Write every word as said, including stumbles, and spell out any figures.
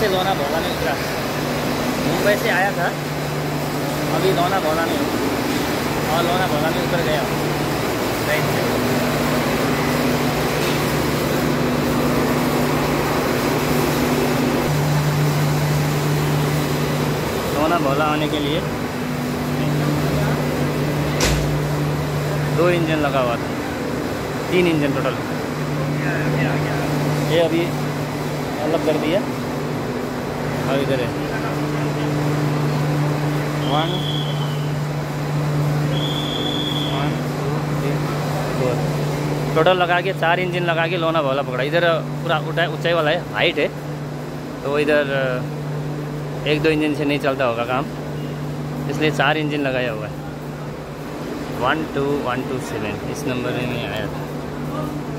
से लोनावाला में उतरा। मुंबई से आया था, अभी लोनावाला में और लोनावाला में उतर गया ट्रेन से। लोनावाला आने के लिए दो इंजन लगा हुआ था, तीन इंजन टोटल। ये अभी अलग कर दिया और इधर है one one two three four, total लगा के चार इंजन लगा के लोनावाला पकड़ा। इधर पूरा ऊंचाई वाला है, हाइट है, तो इधर एक दो इंजन से नहीं चलता होगा काम, इसलिए चार इंजन लगाया हुआ है। One two one two seven इस नंबर में आया था।